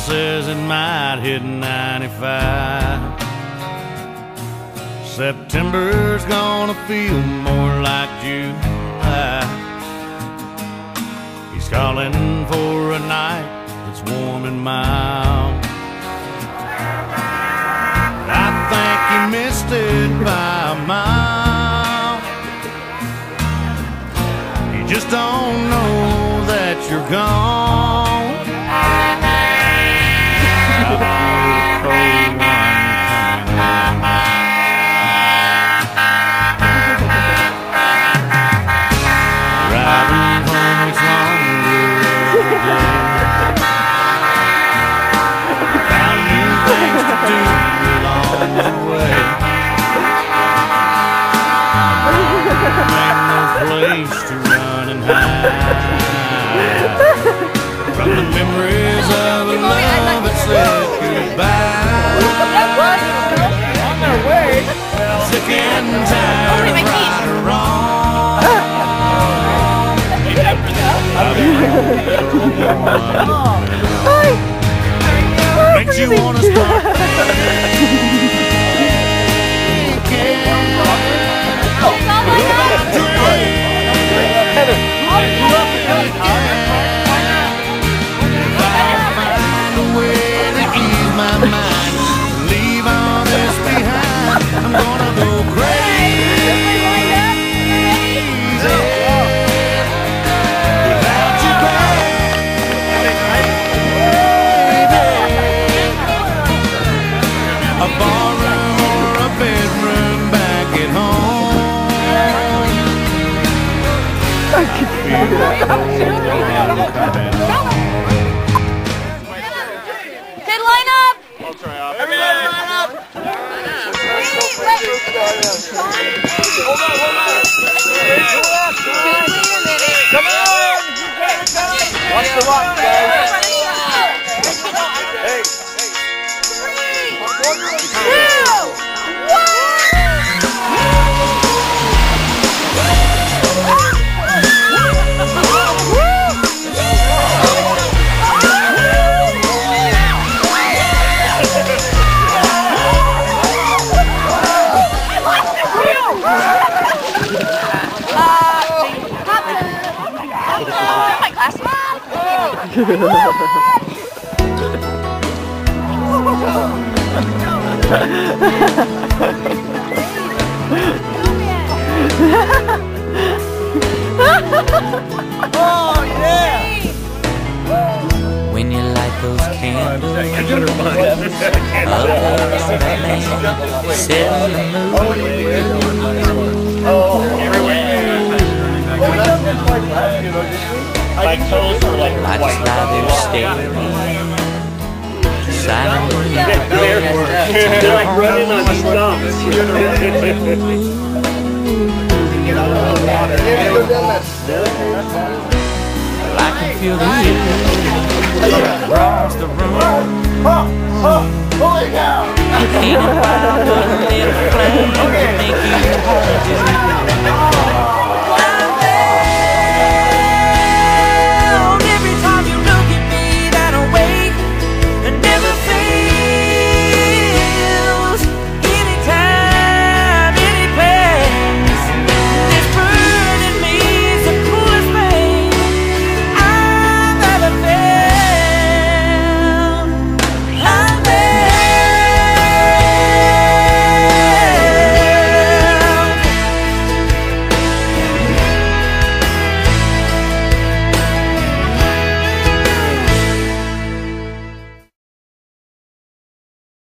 says it might hit 95. September's gonna feel more like July. He's calling for a night that's warm and mild. I think he missed it by a mile. You just don't know that you're gone. Driving home is longer every day. Found new things to do along the way. Ain't no place to run and hide from the memories of a love that said goodbye. Sick and tired of right or wrong. Makes you wanna start find a way to ease my mind, leave all this behind. I'm gonna go crazy without you, baby. A barroom or a bedroom back at home. Okay, line up! Everybody line up! Hold on! Come on! Watch the rock, guys! Hey! 3, 2, 1! My glasses. Oh, yeah! When you light those candles up set in the mood. My toes were like I just lie there staring silently at the they're like running on the stumps. I can feel the heat across the room. Feeling wild, a little flame to make you hard to